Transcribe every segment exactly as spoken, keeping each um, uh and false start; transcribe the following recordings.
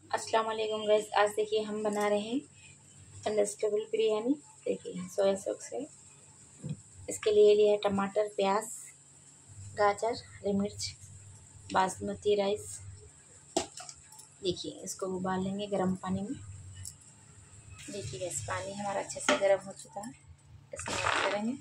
अस्सलाम वालेकुम गाइस। आज देखिए हम बना रहे हैं वेजिटेबल बिरयानी। देखिए सोया सॉस है। इसके लिए लिया है टमाटर, प्याज, गाजर, हरी मिर्च, बासमती राइस। देखिए इसको उबाल लेंगे गर्म पानी में। देखिए गैस पानी हमारा अच्छे से गर्म हो चुका है। इसमें ऐड करेंगे।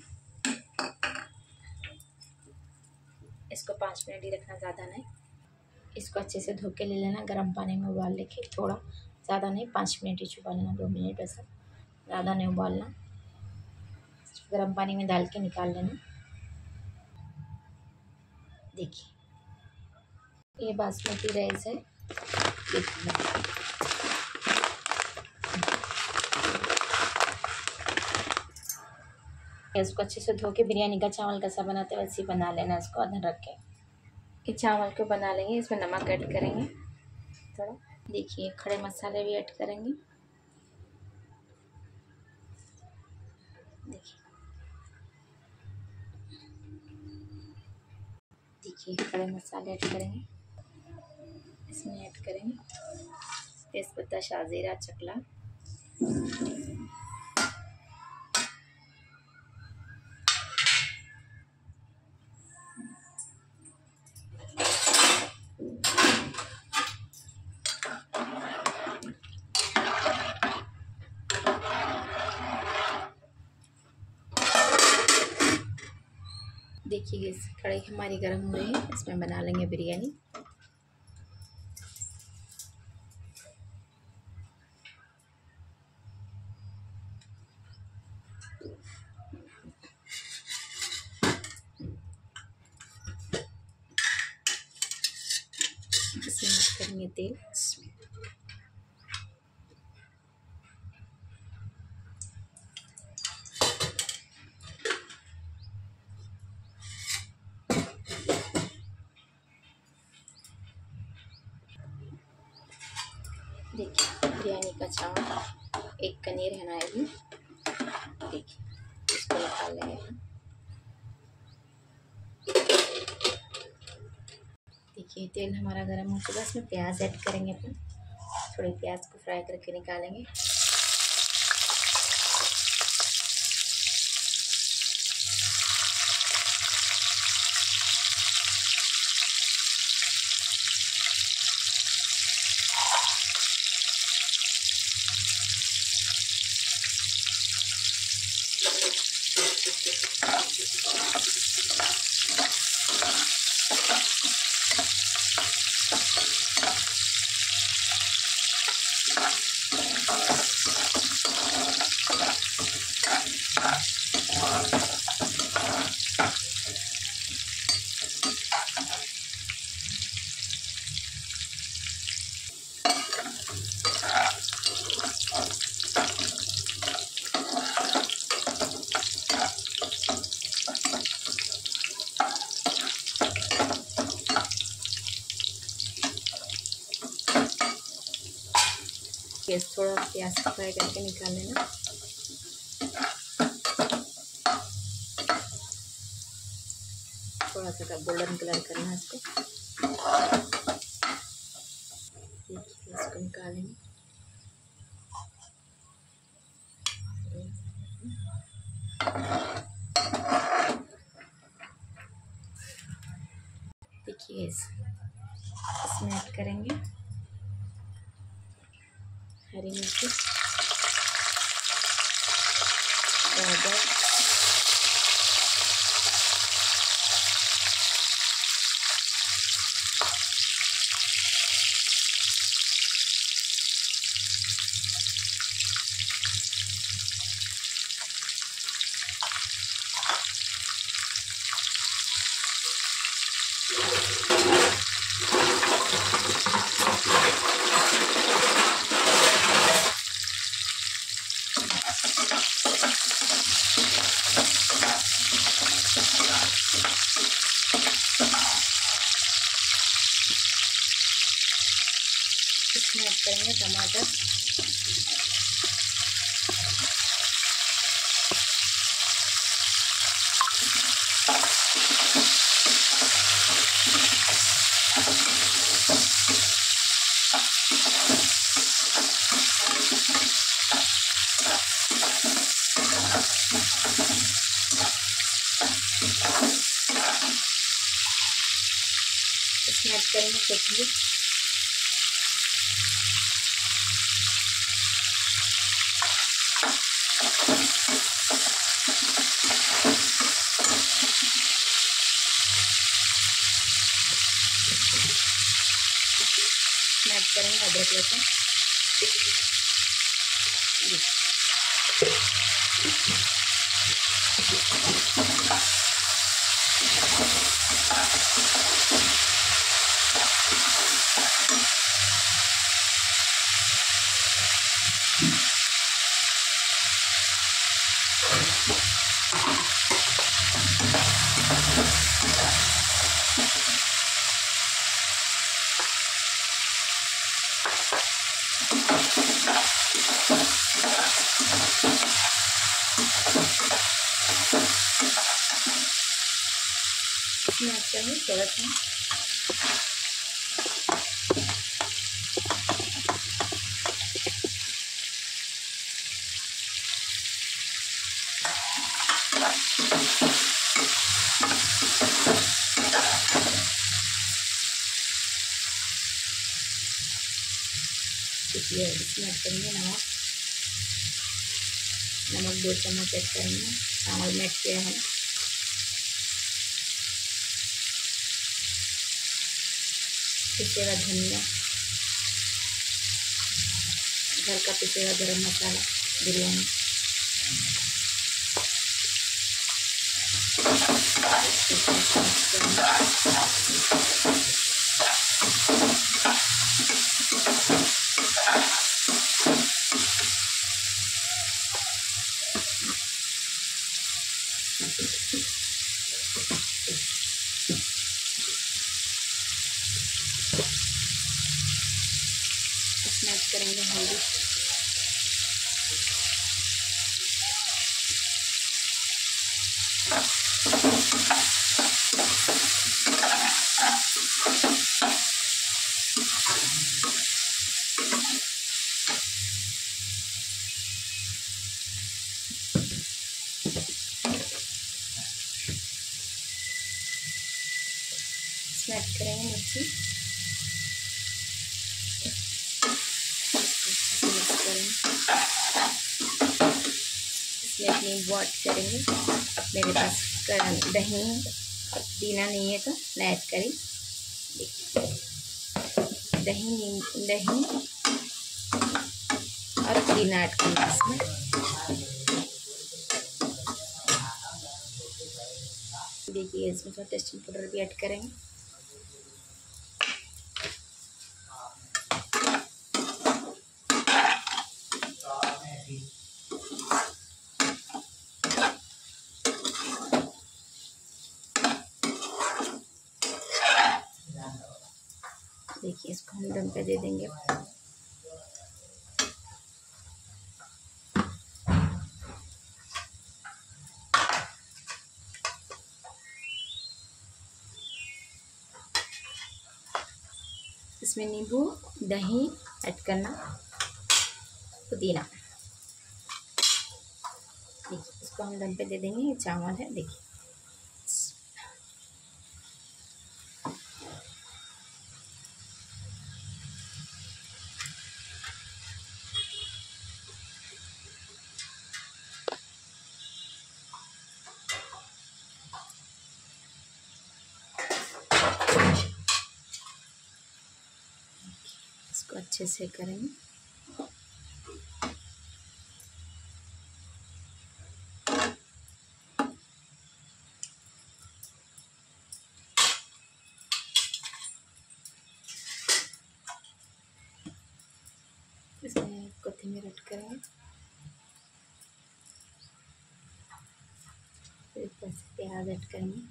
इसको पाँच मिनट ही रखना, ज़्यादा नहीं। इसको अच्छे से धो के ले लेना, गर्म पानी में उबाल लेके। थोड़ा ज़्यादा नहीं, पाँच मिनट ही उबालना, दो मिनट ऐसा, ज़्यादा नहीं उबालना। गर्म पानी में डाल के निकाल लेना। देखिए ये बासमती राइस है। देखिए इसको अच्छे से धो के बिरयानी का चावल कैसा बनाते हैं वैसे ही बना लेना। इसको अदर रख के ये चावल को बना लेंगे। इसमें नमक ऐड करेंगे थोड़ा। देखिए खड़े मसाले भी ऐड करेंगे। देखिए देखिए खड़े मसाले ऐड करेंगे। इसमें ऐड करेंगे तेज़पत्ता, शाजीरा, चकला। देखिए इस कढ़ाई हमारी गर्म हो रही है। इसमें बना लेंगे बिरयानी। इसमें ऐड करेंगे तेल। देखिए बिरयानी का चावल एक कनीर है ना, अभी देखिए इसको निकाल लेंगे। देखिए तेल हमारा गर्म हो चुका है। इसमें प्याज ऐड करेंगे अपन। थोड़ी प्याज को फ्राई करके निकालेंगे। थोड़ा प्याज फ्राई करके निकाल लेना। थोड़ा सा गोल्डन कलर करना है इसको। देखिए इसको निकालेंगे। देखिए इसमें ऐड करेंगे हरी मिर्ची, गाजर, इसमें ऐड करेंगे टमाटर, करेंगे कोथिंबीर। ऐड करेंगे अदरक लहसुन। इसमें ऐड करेंगे थोड़ा सा इसलिए इसमें ऐड करेंगे नमक। नमक दो चम्मच ऐड करेंगे। चावल में ऐड किया है। पिसेगा धनिया, घर का पिसेगा गरम मसाला बिरयानी। इसमें ऐड करेंगे हल्दी। इसमें ऐड करेंगे मिर्ची। इसमें नींबू ऐड करेंगे। अब मेरे पास दही दीना नहीं है तो मैं ऐड करी। दही नींबू दही और पुदीना ऐड करेंगे इसमें। देखिए इसमें थोड़ा टेस्टिंग पाउडर भी ऐड करेंगे। देखिए इसको हम दम पे दे देंगे। इसमें नींबू दही ऐड करना, पुदीना। देखिए इसको हम दम पे दे देंगे। ये चावल है देखिए। इसको अच्छे से करेंगे। इसमें कोथिंबीर ऐड करेंगे। फिर ऊपर से प्याज ऐड करेंगे।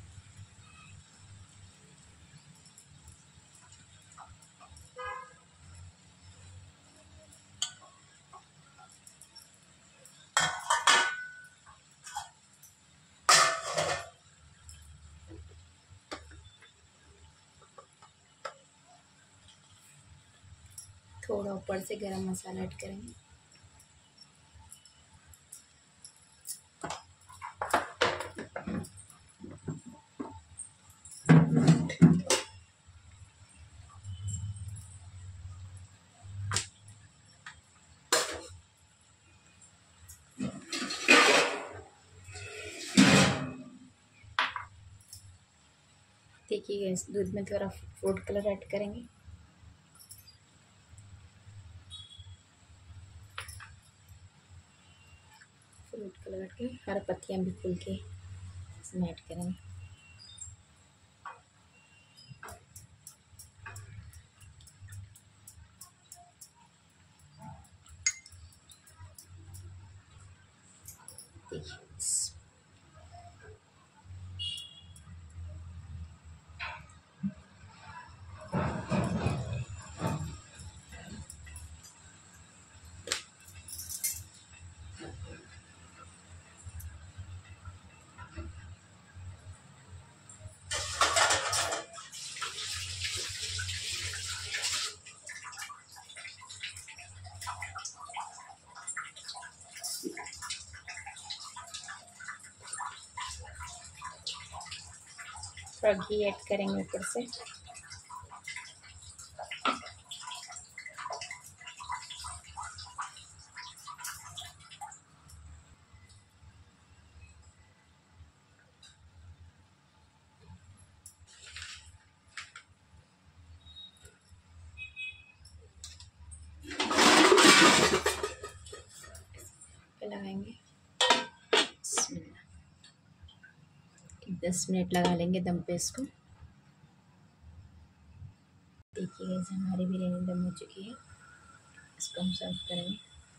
थोड़ा ऊपर से गरम मसाला ऐड करेंगे। देखिए गैस, दूध में थोड़ा फूड कलर ऐड करेंगे। फ्रूट कलर ऐड करें, हर पत्तियाँ भी खुल के इसमें ऐड करेंगे। देखिए थोड़ा घी ऐड करेंगे ऊपर से। लगाएंगे, दस मिनट लगा लेंगे दम पे इसको। देखिए जैसे हमारी बिरयानी दम हो चुकी है, इसको हम सर्व करेंगे।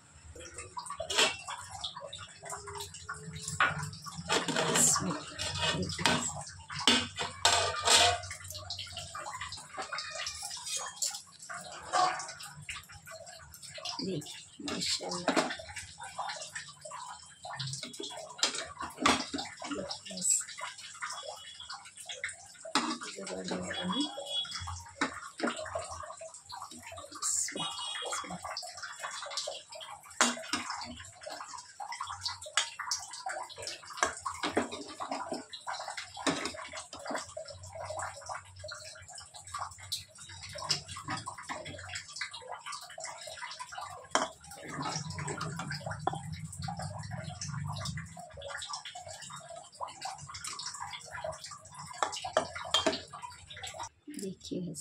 देखिए माशाल्लाह, देखिए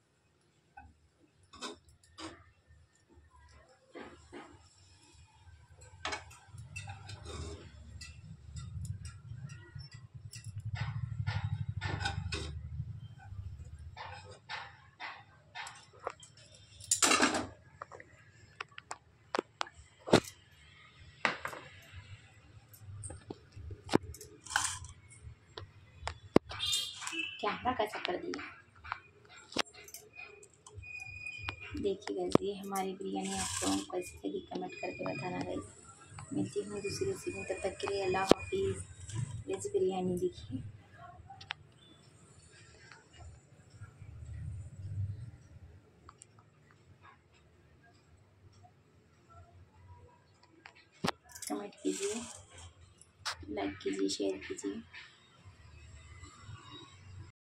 कैमरा कैसा कर दिया। देखिए गाइस, ये हमारी बिरयानी आपको कैसी लगी कमेंट करके बताना गाइस। मिलती हूँ दूसरी रेसिपी में, तब तक के लिए अल्लाह हाफिज़। वेज बिरयानी देखिए, कमेंट कीजिए, लाइक कीजिए, शेयर कीजिए।